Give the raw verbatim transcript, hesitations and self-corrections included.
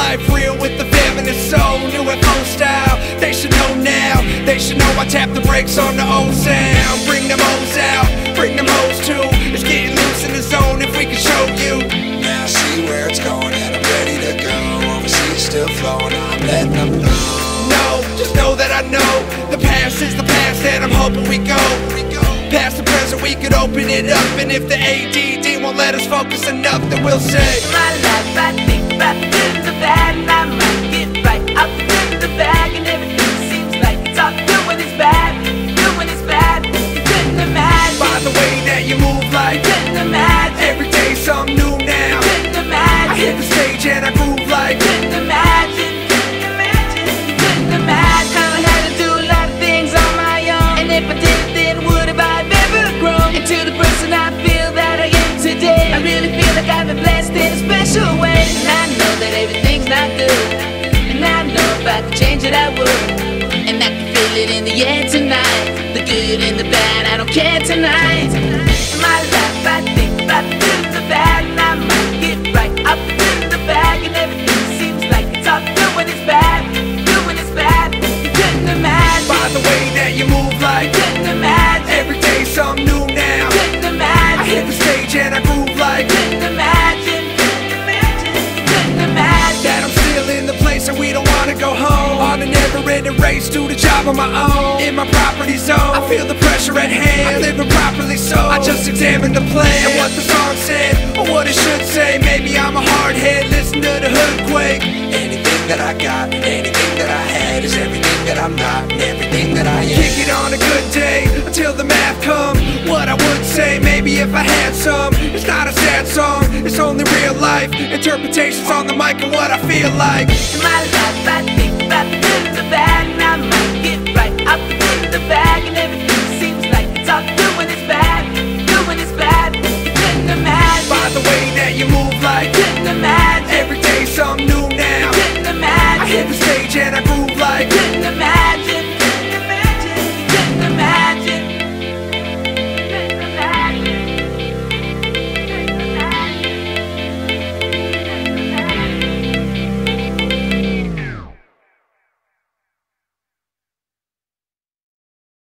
life real with the feminine soul, new F O style. They should know now, they should know I tap the brakes on the old sound. Bring them O's out, bring them O's too. It's getting loose in the zone if we can show you. Now I see where it's going and I'm ready to go. Overseas still flowing, I'm letting them know. No, just know that I know the past is the past and I'm hoping we go. Past the present we could open it up. And if the A D D won't let us focus enough, then we'll say my life, I think about the good and the bad, and I might get right out the good and the bad. And everything seems like it's all good when it's bad, good when it's bad. You couldn't imagine by the way that you move, like couldn't imagine every day something new now. Couldn't imagine I hit the stage and I groove like couldn't imagine, couldn't imagine, couldn't imagine. I had to do a lot of things on my own, and if I did it, then would have I ever grown into the person I feel that I am today? I really feel like I've been blessed in a special way. And I know that everything's not good, and I know if I could change it I would. And I can feel it in the air tonight, the good and the bad, I don't care tonight. In my life I think about the good and the bad, and I might get right out the good and the bad. And everything seems like it's all good when it's bad, good when it's bad. You couldn't imagine by the way that you move, like couldn't imagine every day something new now. couldn't imagine I hit the stage and I groove like couldn't imagine, couldn't imagine, couldn't imagine that I'm still in the place and we don't wanna go home. On a never-ending race, do the job on my own. In my property zone, I feel the pressure at hand. I'm living properly, so I just examine the plan and what the song said, or what it should say. Maybe I'm a hard head, listen to the hood quake. Anything that I got, anything that I had is everything that I'm not, and everything that I am. Kick it on a good day until the math come. What I would say, maybe if I had some. It's not a sad song, it's only real life. Interpretations on the mic and what I feel like. In my life I think about the good and the bad, and I might get right out the good and the bad. And everything seems like it's all good when it's bad, good when it's bad. You couldn't imagine by the way that you move, like couldn't imagine every day something new now. couldn't imagine I hit the stage and I